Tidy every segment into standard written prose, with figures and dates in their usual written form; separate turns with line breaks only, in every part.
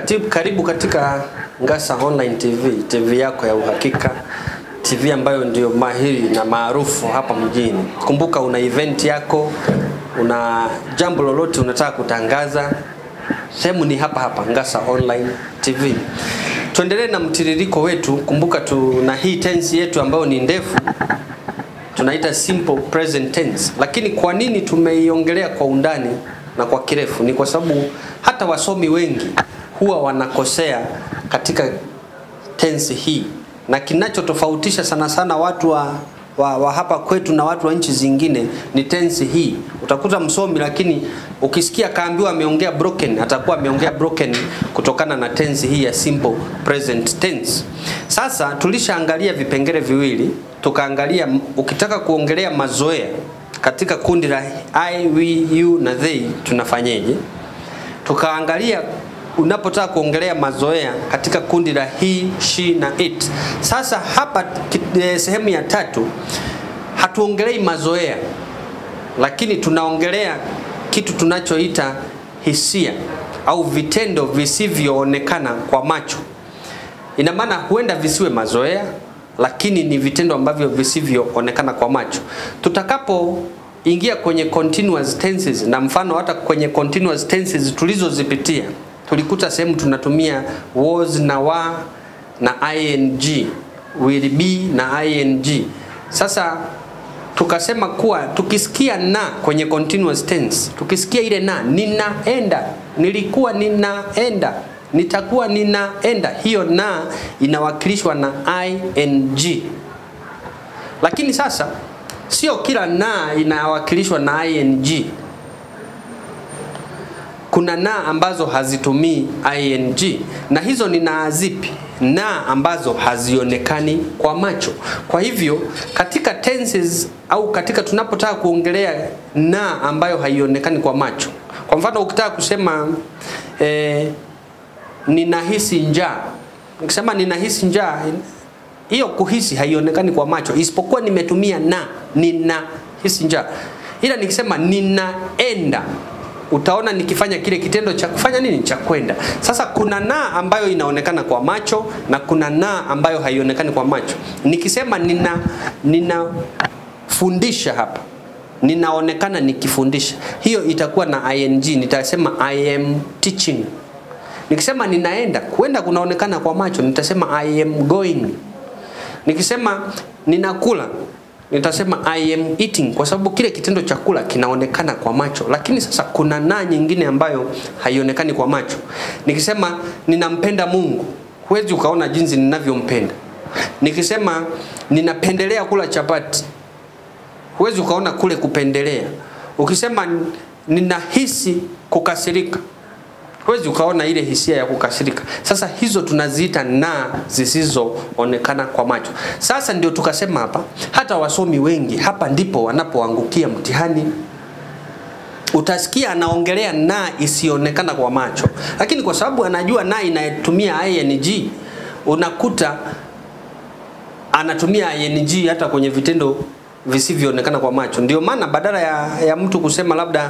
Karibu katika Ngasa Online TV, TV yako ya uhakika, TV ambayo ndio mahiri na maarufu hapa mjini. Kumbuka una event yako, una jambo lolote unataka kutangaza, sehemu ni hapa Ngasa Online TV. Tuendelee na mtiririko wetu. Kumbuka tuna hii tense yetu ambayo ni ndefu, tunaita simple present tense. Lakini kwa nini tumeiongelea kwa undani na kwa kirefu? Ni kwa sababu hata wasomi wengi huwa wanakosea katika tense hii, na kinachotofautisha sana watu wa hapa kwetu na watu wa nchi zingine ni tense hii. Utakuta msomi lakini ukisikia kaambiwa ameongea broken, atakuwa ameongea broken kutokana na tense hii ya simple present tense. Sasa tulishaangalia vipengele viwili, tukaangalia ukitaka kuongelea mazoea katika kundi la I, we, you na they tunafanyeje. Tukaangalia unapotaka kuongelea mazoea katika kundi la he, she na it. Sasa hapa sehemu ya tatu hatuongelei mazoea, lakini tunaongelea kitu tunachoita hisia au vitendo visivyoonekana kwa macho. Ina maana huenda visiwe mazoea, lakini ni vitendo ambavyo visivyoonekana kwa macho. Tutakapo ingia kwenye continuous tenses, na mfano hata kwenye continuous tenses tulizozipitia, tulikuta sehemu tunatumia was na wa na ing, will be na ing. Sasa tukasema kuwa tukisikia na kwenye continuous tense, tukisikia ile na, ninaenda, nilikuwa ninaenda, nitakuwa ninaenda, hiyo na inawakilishwa na ing. Lakini sasa sio kila na inawakilishwa na ing. Kuna na ambazo hazitumii ing, na hizo ni na zipi? Na ambazo hazionekani kwa macho. Kwa hivyo katika tenses au katika tunapotaka kuongelea na ambayo haionekani kwa macho, kwa mfano ukitaka kusema ninahisi njaa, nikisema ninahisi njaa, hiyo kuhisi haionekani kwa macho, isipokuwa nimetumia na, ninahisi njaa. Ila nikisema ninaenda, utaona nikifanya kile kitendo cha kufanya nini, cha kwenda. Sasa kuna na ambayo inaonekana kwa macho na kuna na ambayo haionekani kwa macho. Nikisema ninafundisha hapa, ninaonekana nikifundisha, hiyo itakuwa na ing, nitasema I am teaching. Nikisema ninaenda, kwenda kunaonekana kwa macho, nitasema I am going. Nikisema ninakula, nitasema I am eating, kwa sababu kile kitendo cha kula kinaonekana kwa macho. Lakini sasa kuna na nyingine ambayo haionekani kwa macho. Nikisema ninampenda Mungu, huwezi ukaona jinsi ninavyompenda. Nikisema ninapendelea kula chapati, huwezi ukaona kule kupendelea. Ukisema ninahisi kukasirika, huwezi ukaona ile hisia ya kukasirika. Sasa hizo tunaziita na zisizoonekana kwa macho. Sasa ndio tukasema hapa hata wasomi wengi hapa ndipo wanapoangukia mtihani. Utasikia anaongelea na isionekana kwa macho, lakini kwa sababu anajua na inatumia ing, unakuta anatumia ing hata kwenye vitendo visivyoonekana kwa macho. Ndio maana badala ya mtu kusema labda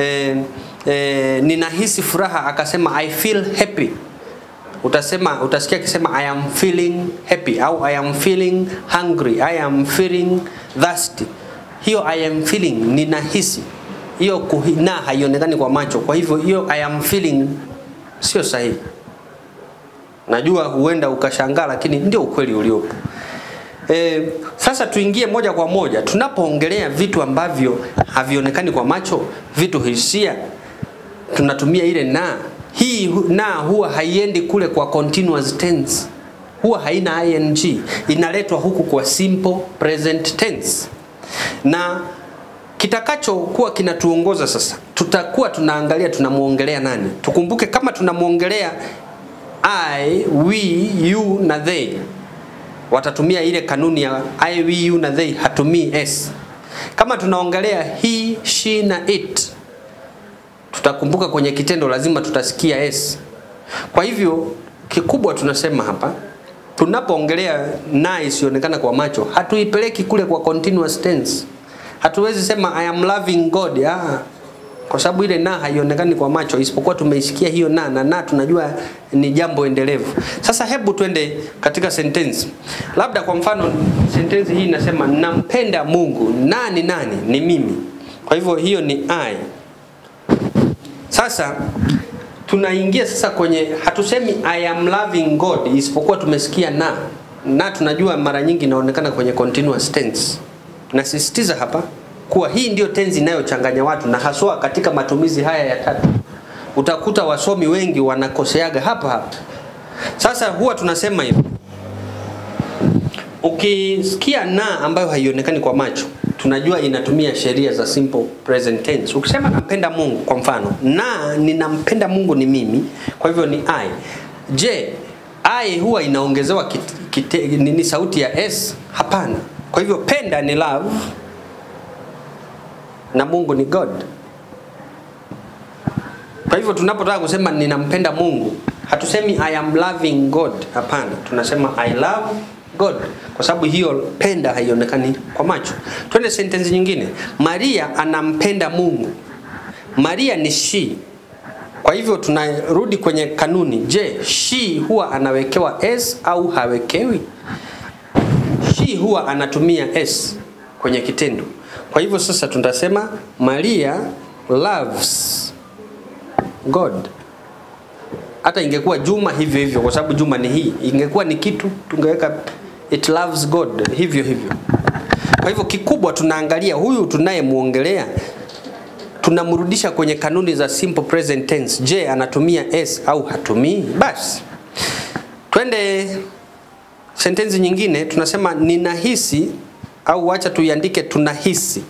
ninahisi furaha akasema I feel happy, utasikia akisema I am feeling happy au I am feeling hungry, I am feeling thirsty. Hiyo I am feeling, ninahisi, hiyo na haionekani kwa macho. Kwa hivyo hiyo I am feeling sio sahihi. Najua huenda ukashangaa, lakini ndio ukweli uliopo. Sasa tuingie moja kwa moja tunapoongelea vitu ambavyo havionekani kwa macho, vitu hisia, tunatumia ile na. Hii na huwa haiendi kule kwa continuous tense, huwa haina ing, inaletwa huku kwa simple present tense. Na kitakacho kuwa kinatuongoza sasa, tutakuwa tunaangalia tunamuongelea nani. Tukumbuke kama tunamuongelea I, we, you na they, watatumia ile kanuni ya I, we, you na they, hatumii s. Kama tunaongelea he, she na it, tutakumbuka kwenye kitendo lazima tutasikia s. Kwa hivyo kikubwa tunasema hapa, tunapoongelea na isionekana kwa macho, hatuipeleki kule kwa continuous tense. Hatuwezi sema I am loving God. kwa sababu ile na haionekani kwa macho, isipokuwa tumeisikia hiyo na tunajua ni jambo endelevu. Sasa hebu twende katika sentence. Labda kwa mfano sentence hii inasema nampenda Mungu. Na ni nani? Ni mimi. Kwa hivyo hiyo ni I. Sasa tunaingia sasa kwenye, hatusemi I am loving God, isipokuwa tumesikia na tunajua mara nyingi inaonekana kwenye continuous tense. Nasisitiza hapa kuwa hii ndio tenzi inayochanganya watu, na haswa katika matumizi haya ya tatu. Utakuta wasomi wengi wanakoseaga hapa. Sasa huwa tunasema hivi. Ukisikia na ambayo haionekani kwa macho, tunajua inatumia sheria za simple present tense. Ukisema nampenda Mungu kwa mfano, na ninampenda Mungu ni mimi, kwa hivyo ni I. Je, I huwa inaongezewa nini sauti ya S? Hapana. Kwa hivyo penda ni love na Mungu ni God. Kwa hivyo tunapotaka kusema ninampenda Mungu, hatusemi I am loving God. Hapana, tunasema I love God, kwa sababu hiyo penda haionekani kwa macho. Twende sentence nyingine. Maria anampenda Mungu. Maria ni she. Kwa hivyo tunarudi kwenye kanuni. Je, she huwa anawekewa S au hawekewi? She huwa anatumia S kwenye kitendo. Kwa hivyo sasa tunasema Maria loves God. Hata ingekuwa Juma hivyo hivyo, kwa sababu Juma ni hii. Ingekuwa ni kitu, tungeweka it loves God hivyo hivyo. Kwa hivyo kikubwa tunaangalia huyu tunayemuongelea, tunamrudisha kwenye kanuni za simple present tense. Je, anatumia S au hatumii? Basi twende sentence nyingine. Tunasema ninahisi, au acha tuiandike tunahisi.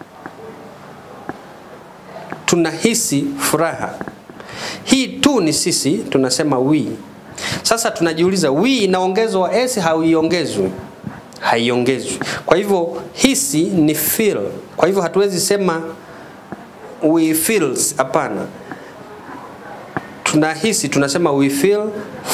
Tunahisi furaha. Hii tu ni sisi, tunasema we. Sasa tunajiuliza, we inaongezwa S au haiongezwi? Haiongezwi. Kwa hivyo hisi ni feel. Kwa hivyo hatuwezi sema we feels, hapana. Tunahisi, tunasema we feel.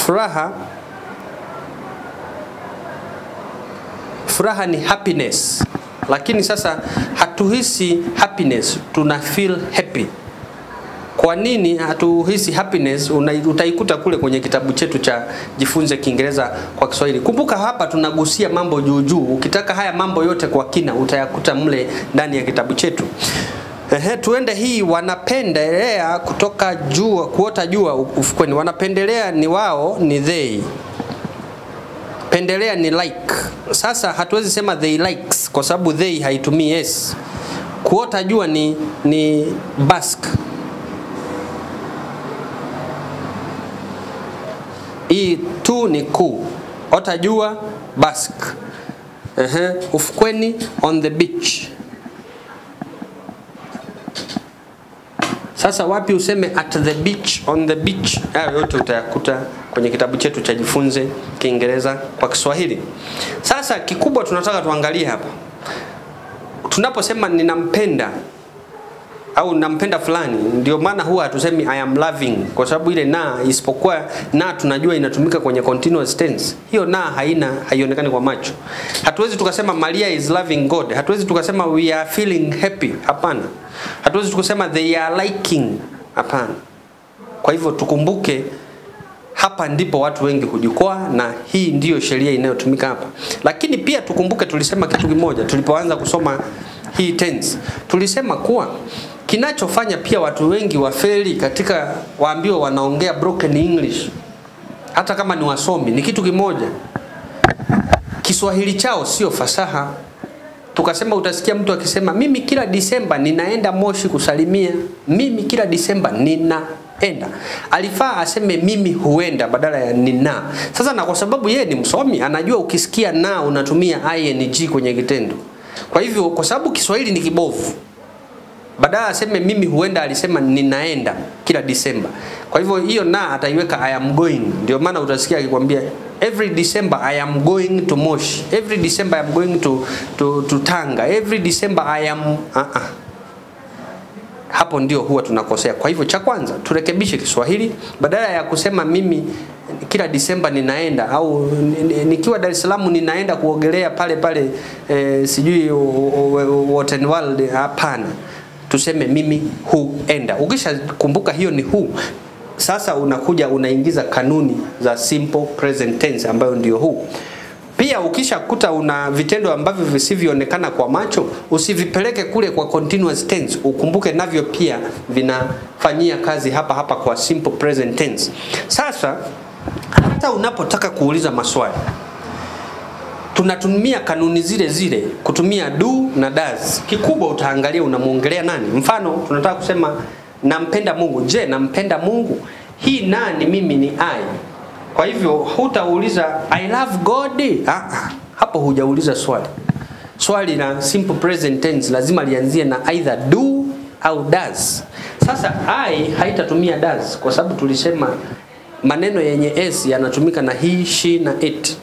Furaha ni happiness. Lakini sasa hatuhisi happiness, tuna feel happy. Kwa nini hatuhisi happiness? Utaikuta kule kwenye kitabu chetu cha Jifunze Kiingereza kwa Kiswahili. Kumbuka hapa tunagusia mambo juu. Ukitaka haya mambo yote kwa kina utayakuta mle ndani ya kitabu chetu. Tuende hii, wanapendelea kutoka jua, kuota jua ufukweni. Wanapendelea ni wao, ni they. Pendelea ni like. Sasa hatuwezi sema they likes kwa sababu they haitumii S. Kuota jua ni bask. Hii tu ni ku. Ota jua, bask. Ufukweni, on the beach. Sasa wapi useme at the beach, on the beach? Hayo yote utayakuta kwenye kitabu chetu cha Jifunze Kiingereza kwa Kiswahili. Sasa kikubwa tunataka tuangalie hapa. Tunaposema ninampenda au nampenda fulani, ndio maana huwa hatusemi I am loving, kwa sababu ile na, isipokuwa na tunajua inatumika kwenye continuous tense. Hiyo na haionekani kwa macho. Hatuwezi tukasema Maria is loving God. Hatuwezi tukasema we are feeling happy. Hapana. Hatuwezi tukasema they are liking. Hapana. Kwa hivyo tukumbuke hapa ndipo watu wengi hujikwaa, na hii ndiyo sheria inayotumika hapa. Lakini pia tukumbuke tulisema kitu kimoja tulipoanza kusoma hii tense. Tulisema kuwa kinachofanya pia watu wengi wafeli katika waambiwa wanaongea broken English, hata kama ni wasomi, ni kitu kimoja. Kiswahili chao sio fasaha. Tukasema utasikia mtu akisema mimi kila Disemba ninaenda Moshi kusalimia. Mimi kila Disemba ninaenda. Alifaa aseme mimi huenda badala ya nina. Sasa na kwa sababu yeye ni msomi, anajua ukisikia na unatumia ing kwenye kitendo. Kwa hivyo kwa sababu Kiswahili ni kibovu, badala aseme mimi huenda alisema ninaenda kila Disemba. Kwa hivyo hiyo na ataiweka I am going. Ndio maana utasikia akikwambia every December I am going to Moshi. Every December I am going to Tanga. Every December I am Hapo ndio huwa tunakosea. Kwa hivyo cha kwanza turekebishe Kiswahili, badala ya kusema mimi kila Disemba ninaenda, au nikiwa Dar es Salaam ninaenda kuogelea pale sijui Water World. Hapana. tuseme mimi huenda. Ukisha kumbuka hiyo ni who, sasa unakuja unaingiza kanuni za simple present tense ambayo ndio who. Pia ukishakuta una vitendo ambavyo visivyoonekana kwa macho, usivipeleke kule kwa continuous tense. Ukumbuke navyo pia vinafanyia kazi hapa hapa kwa simple present tense. Sasa hata unapotaka kuuliza maswali, tunatumia kanuni zile zile kutumia do na does. Kikubwa utaangalia unamuongelea nani. Mfano tunataka kusema nampenda Mungu. Je, nampenda Mungu? Hii nani mimi ni I. Kwa hivyo hutauliza I love God. Hapo hujauliza swali. Swali la simple present tense lazima lianzie na either do au does. Sasa I haitatumia does kwa sababu tulisema maneno yenye s yanatumika na he, she na it.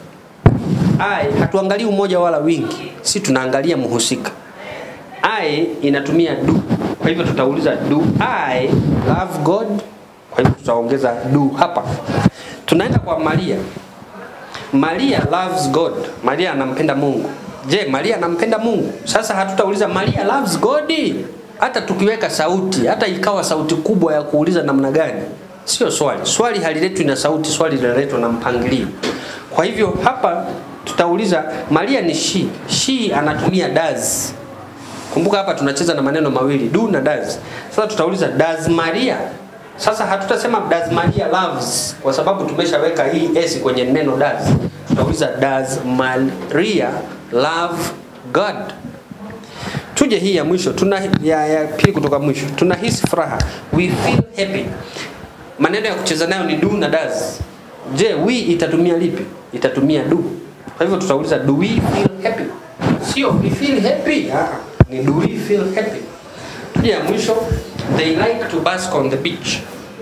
I hatuangalii umoja wala wingi, si tunaangalia mhusika. I inatumia do. Kwa hivyo tutauliza do I love God? Kwa hivyo tutaongeza do hapa. Tunaenda kwa Maria. Maria loves God. Maria anampenda Mungu. Je, Maria anampenda Mungu? Sasa hatutauliza Maria loves God. Hata tukiweka sauti, hata ikawa sauti kubwa ya kuuliza namna gani, sio swali. Swali haliletwi na sauti, swali linaletwa na mpangilio. Kwa hivyo hapa tutauliza Maria ni she. She anatumia does. Kumbuka hapa tunacheza na maneno mawili, do na does. Sasa tutauliza does Maria. Sasa hatutasema does Maria loves kwa sababu tumeshaweka hii s kwenye neno does. Tutauliza does Maria love God. Tuje hii ya mwisho, ya pili kutoka mwisho. Tunahisi furaha. We feel happy. Maneno ya kucheza nayo ni do na does. Je, we itatumia lipi? Itatumia do. Kwa hivyo tutauliza do we feel happy? Sio we feel happy. Ni do we feel happy. Tuje ya mwisho, they like to bask on the beach.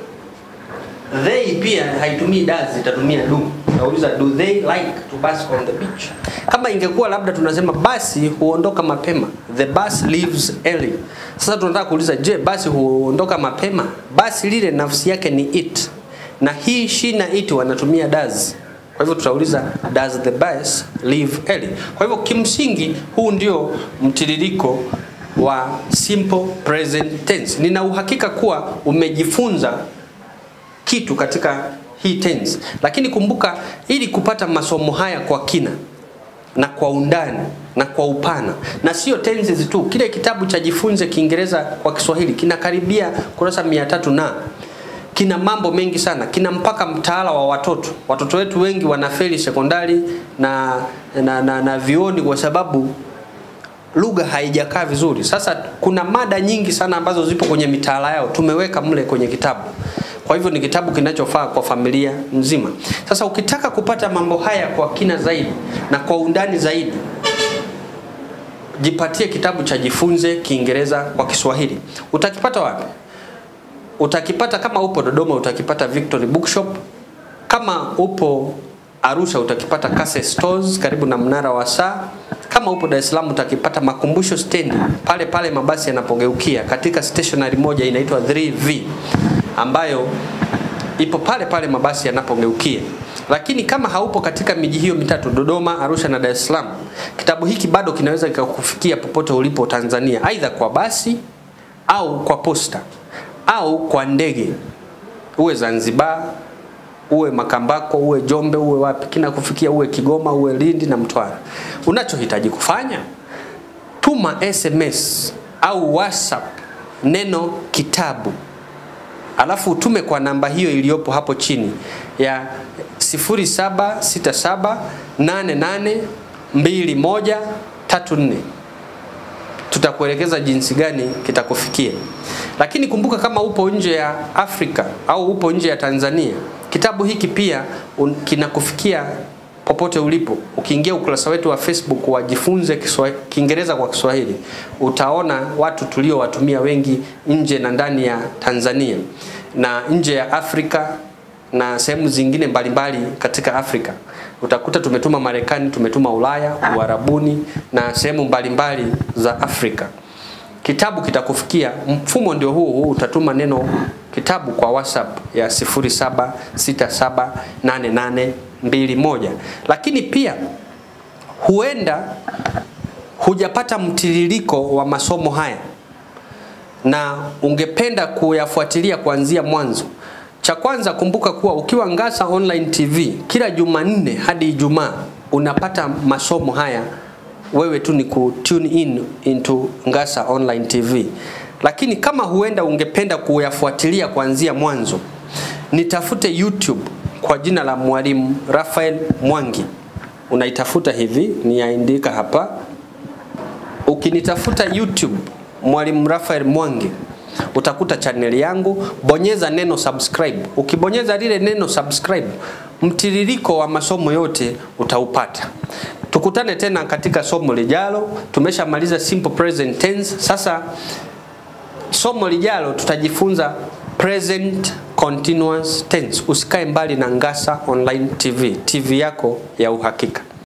They pia haitumii does, itatumia do. Tutauliza do they like to bask on the beach? Kama ingekuwa labda tunasema basi huondoka mapema, the bus leaves early. Sasa tunataka kuuliza je, basi huondoka mapema? Basi lile nafsi yake ni it. Na he, she na it wanatumia does. Kwa hivyo tutauliza does the bus leave early? Kwa hivyo kimsingi huu ndio mtiririko wa simple present tense. Nina uhakika kuwa umejifunza kitu katika hii tense. Lakini kumbuka, ili kupata masomo haya kwa kina na kwa undani na kwa upana, na sio tenses tu, kile kitabu cha Jifunze Kiingereza kwa Kiswahili kinakaribia kurasa 300 na kina mambo mengi sana. Kina mpaka mtaala wa watoto. Watoto wetu wengi wanafeli sekondari na vioni kwa sababu lugha haijakaa vizuri. Sasa kuna mada nyingi sana ambazo zipo kwenye mitaala yao, tumeweka mle kwenye kitabu. Kwa hivyo ni kitabu kinachofaa kwa familia nzima. Sasa ukitaka kupata mambo haya kwa kina zaidi na kwa undani zaidi, jipatie kitabu cha Jifunze Kiingereza kwa Kiswahili. Utakipata wapi? Utakipata kama upo Dodoma utakipata Victory Bookshop. Kama upo Arusha utakipata Kase Stores karibu na mnara wa saa. Kama upo Dar es Salaam utakipata Makumbusho Stand, pale pale mabasi yanapogeukia, katika stationery moja inaitwa 3V ambayo ipo pale pale mabasi yanapogeukia. Lakini kama haupo katika miji hiyo mitatu, Dodoma, Arusha na Dar es Salaam, kitabu hiki bado kinaweza kukufikia popote ulipo Tanzania, aidha kwa basi au kwa posta au kwa ndege. Uwe Zanzibar, uwe Makambako, uwe Jombe, uwe wapi, kinakufikia, uwe Kigoma, uwe Lindi na Mtwara. Unachohitaji kufanya, tuma SMS au WhatsApp neno kitabu, alafu utume kwa namba hiyo iliyopo hapo chini ya 0767882134. Tutakuelekeza jinsi gani kitakufikia. Lakini kumbuka, kama upo nje ya Afrika au upo nje ya Tanzania, kitabu hiki pia kinakufikia popote ulipo. Ukiingia ukurasa wetu wa Facebook wa Jifunze Kiingereza kwa Kiswahili, utaona watu tuliowatumia wengi nje na ndani ya Tanzania na nje ya Afrika na sehemu zingine mbalimbali katika Afrika. Utakuta tumetuma Marekani, tumetuma Ulaya, Uarabuni na sehemu mbalimbali za Afrika. Kitabu kitakufikia, mfumo ndio huu. Utatuma neno kitabu kwa WhatsApp ya 07678821. Lakini pia huenda hujapata mtiririko wa masomo haya, na ungependa kuyafuatilia kuanzia mwanzo, cha kwanza kumbuka kuwa ukiwa Ngasa Online TV kila Jumanne hadi Ijumaa unapata masomo haya. Wewe tu ni ku tune in into Ngasa Online TV. Lakini kama huenda ungependa kuyafuatilia kuanzia mwanzo, nitafute YouTube kwa jina la Mwalimu Raphael Mwangi. Unaitafuta hivi, niyaandika hapa. Ukinitafuta YouTube Mwalimu Raphael Mwangi, utakuta channel yangu, bonyeza neno subscribe. Ukibonyeza lile neno subscribe, mtiririko wa masomo yote utaupata. Tukutane tena katika somo lijalo. Tumeshamaliza simple present tense. Sasa somo lijalo tutajifunza present continuous tense. Usikae mbali na Ngasa Online TV, TV yako ya uhakika.